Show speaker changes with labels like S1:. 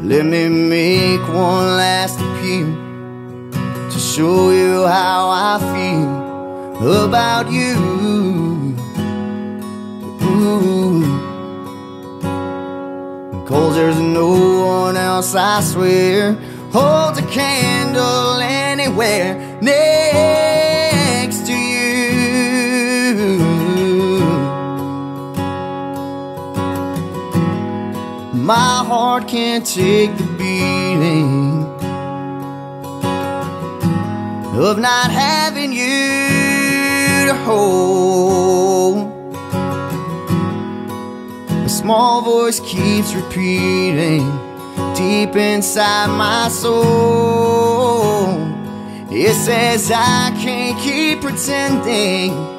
S1: Let me make one last appeal to show you how I feel about you. Ooh. 'Cause there's no one else, I swear, holds a candle anywhere next to you. My heart can't take the beating of not having you to hold. A small voice keeps repeating deep inside my soul. It says I can't keep pretending